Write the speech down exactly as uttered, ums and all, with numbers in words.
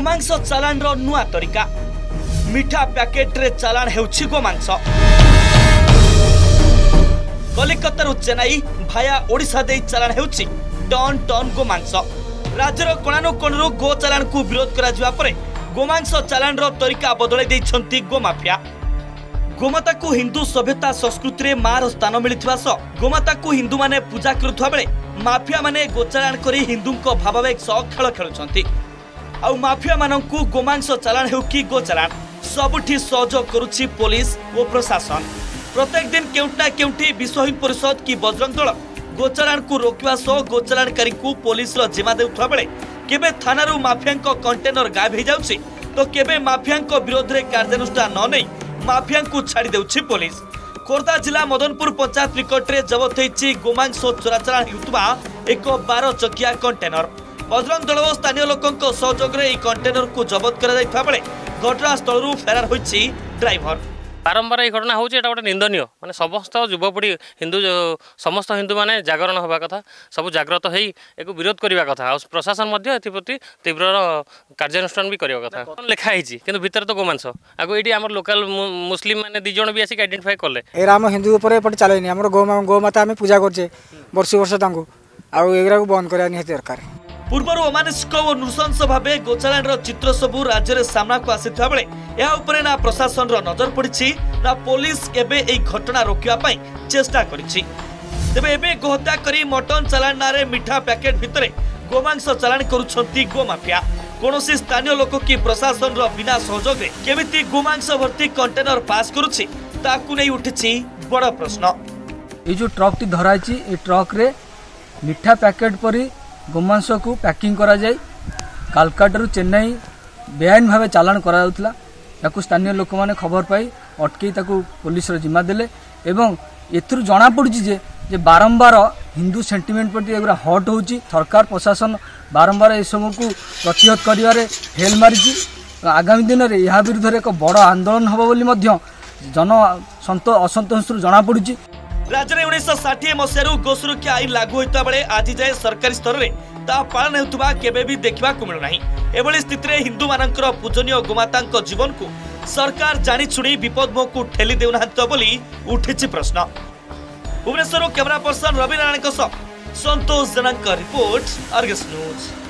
गोमांस चालान रो नुआ तरीका मिठा पैकेट रे चालान हेउछि गोमांस। कलिकता चेन्नई भाया ओडिशा दे चालान हेउछि टन टन गोमांस। राज्यर कोणानुकोणरू गो चालान को विरोध करा जिवा परे गोमांस चालान रो तरीका बदलै दैछन्ती गोमाफिया। गोमाता को हिंदू सभ्यता संस्कृति रे मार स्थान मिलिथिबा स गोमाता को हिंदू माने पूजा करुथबा बेले माफिया माने गोचालान करी हिंदू को भावावेग सह खेल खेलुछन्ती। आ माफिया माननकु गोमांस चालान हेउ कि गो चालान सबुठी सहयोग करुछि पुलिस और प्रशासन। प्रत्येक दिन केउटा केउठी विश्व हिंदू परिषद की बजरंग दल गोचालान को रोकवा सह गोचालानकारी को पुलिस रो जिम्मा देउथबा बेले केबे थानारू माफिया कंटेनर गायब हो जाउछि तो केबे माफिया विरोध रे कार्यानुष्ठान न नै माफिया को छाड़ी देउछि पुलिस। खोर्धा जिला मदनपुर पंचायत निकट में जबत होइछि गोमांस चोराचालान हेउतबा एक बारह चकिया कंटेनर। बजरंग दल और स्थानीय लोकों सहयोग में कंटेनर को जबत करा जाइथा बेले घटनास्थल फेरार होइछि ड्राइवर। बारंबार ये घटना होचे एटा गोटे निंदनीय माने समस्त युवपीढ़ी हिंदू समस्त हिंदू माने जागरण होबा कथा सब जागृत होई एको विरोध करिवा कथा और प्रशासन मध्ये एथि प्रति तीव्र कार्यानुष्ठान भी करिवा कथा लिखा हिची किंतु भीतर तो गोमांस आगो एडी हमर लोकल मुस्लिम माने दि जण भी आसी आइडेंटिफाई करले ए राम हिंदू ऊपर एपट चलेनी हमर गो गो माता हमें पूजा करछे वर्ष वर्ष तांको आ एगरा को बंद करिया निहत दरकार। पूर्वर अमानुषिक और नृशंस भाव गोचालान चित्र सबू राज्य में सामना को आसीथिबा बेले या उपरे ना प्रशासन रो नजर पड़िछि ना पुलिस केबे एई घटना रोकिया पई चेष्टा करिछि। तेबे एबे गोहत्या करी मटन चालान नारे मिठा पैकेट भितरे गोमांस चालान करुछंती गोमाफिया। कोनोसी स्थानीय लोक की प्रशासन रो बिना सहयोग रे केमिति गोमांस भर्ती कंटेनर पास करुछि ताकू नै उठिछि बड़ प्रश्न। ए जो ट्रक टी धराइछि ए ट्रक रे मिठा पैकेट परी गोमांस को पैकिंग करा जाए कालकाटारू चेन्नई बेआईन भाव चालान करा स्थानीय लोक मैंने खबर पाई अटकई पुलिस जिम्मा देले एवं एथुर जना पड़ी जे जे बारंबार हिंदू सेंटिमेंट प्रति एगुरा हट होची सरकार प्रशासन बारंबार ए सब को प्रतिहत करिवारे फेल मारिची। आगामी दिन में यह विरुद्ध एक बड़ आंदोलन हम बोली जन सन्त असंतोष जना पड़ी। राज्य में उन्नीस षाठी मसीह गो सुरक्षा आईन लागू होता बेले आज जाए सरकारी स्तर में ता पालन होता केबे भी देखा मिलूना। एभली स्थिति में हिंदू मानकर पूजनीय गोमाता जीवन को सरकार जानी छुड़ी विपद मुह को ठेली देउना बोली उठी प्रश्न। भुवनेश्वर कैमरा पर्सन रवि नारायण सह संतोष जनक रिपोर्ट अर्गस न्यूज।